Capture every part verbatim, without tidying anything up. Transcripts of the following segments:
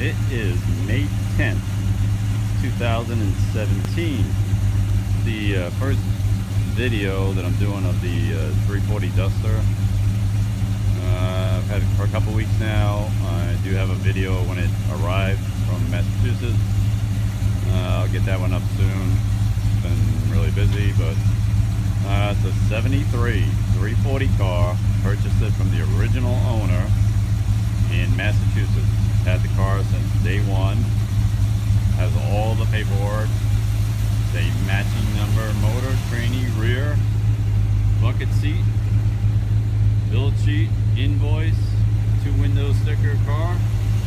It is May tenth, two thousand seventeen. The uh, first video that I'm doing of the uh, three forty Duster. Uh, I've had it for a couple weeks now. I do have a video when it arrived from Massachusetts. Uh, I'll get that one up soon. It's been really busy, but uh, it's a seventy-three three forty car. Purchased it from the original owner in Massachusetts. Had the car since day one. Has all the paperwork. It's a matching number motor, tranny, rear, bucket seat, build sheet, invoice, two window sticker car.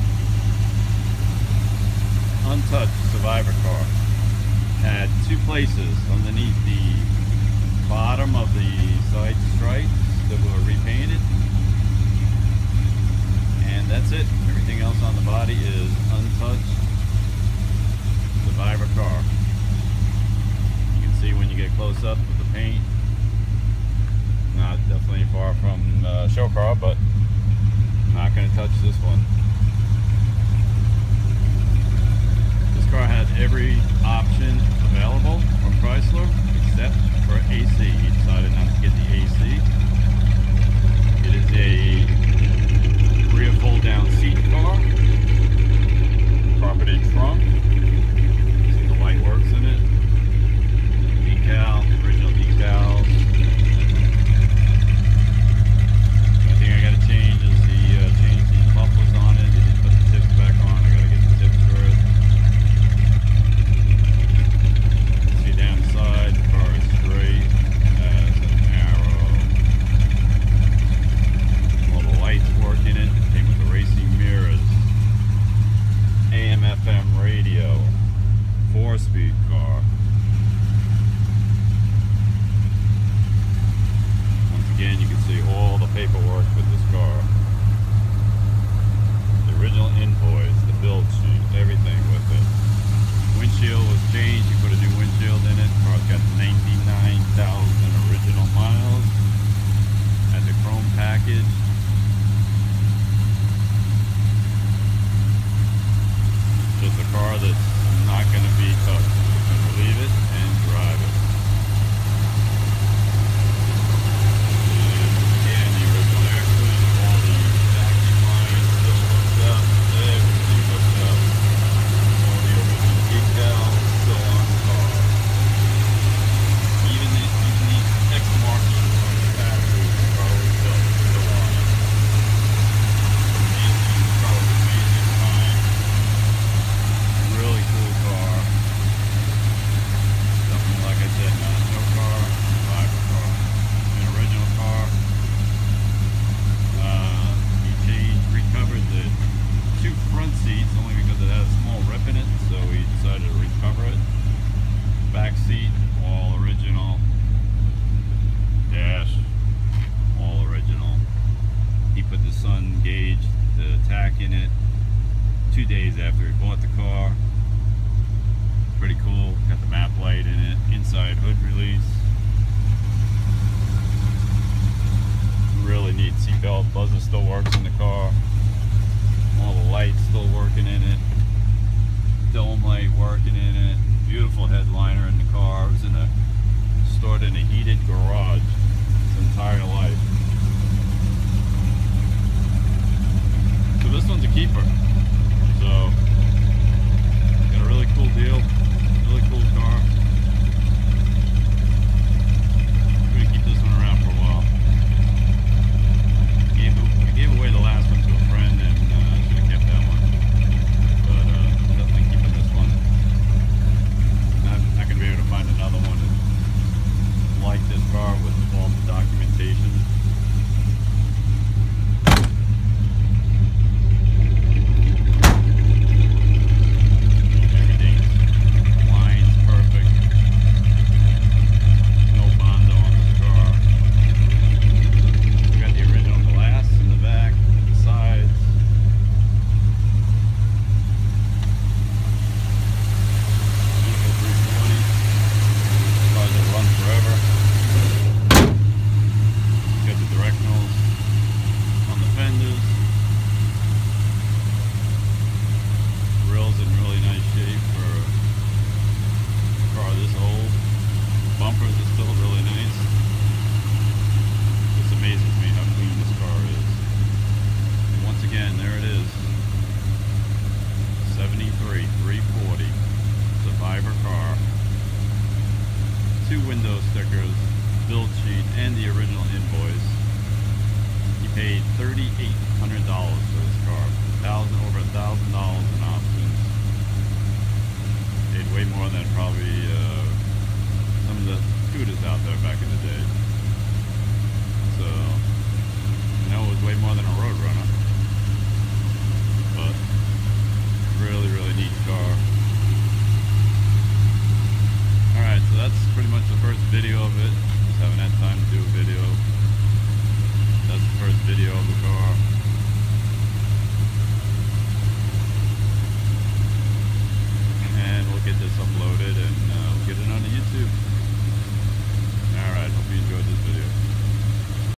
Untouched survivor car. Had two places underneath the bottom of the side stripes that were repainted. And that's it. Everything else on the body is untouched survivor car. You can see when you get close up with the paint. Not definitely far from uh, show car, but not going to touch this one. This car had every option available from Chrysler except for A C. He decided not to get the A C. It is a rear fold down seat car, property trunk, see the light works in it, decal, original decals. The only thing I gotta change is the uh, change these mufflers on it. They didn't put the tips back on. I gotta get the tips first. See down the side, the car is straight as an arrow. All the lights work in it. Came with the racing mirrors, A M F M radio, four-speed car. Once again, you can see all the paperwork with this car. The original invoice, the build sheet, everything with it. Windshield was changed. You put a new windshield in it. The car's got ninety-nine thousand original miles. Has a chrome package. Just a car that's not going to be touched. Just going to leave it and drive it. And again, the original air cleaner, all the vacuum lines still hooked up. Everything hooked up. All the original decals still on the car. Even the, even the X markings on the battery, the car was built still on it. Amazing, the car was amazing time. Really cool car. Something like I said, not a show car, survivor car. An original car. Uh, he changed, recovered the two front seats only because it had a small rip in it, so he decided to recover it. Back seat, all original. Dash, all original. He put the sun gauge, the tack in it two days after he bought the car. Pretty cool. Got the map light in it. Inside hood release. Really neat seatbelt. Buzzer still works in the car. All the lights still working in it. Dome light working in it. Beautiful headliner in the car. It was in a stored in a heated garage its entire life. So this one's a keeper. So got a really cool deal. Really cool car. I'm going to keep this one around for a while. Gave, I gave away the last one to a friend, and uh, I should have kept that one. But uh, definitely keeping this one. Not, not going to be able to find another one like this car with all the documentation. video of it. Just haven't had time to do a video. That's the first video of the car. And we'll get this uploaded and uh, we'll get it onto YouTube.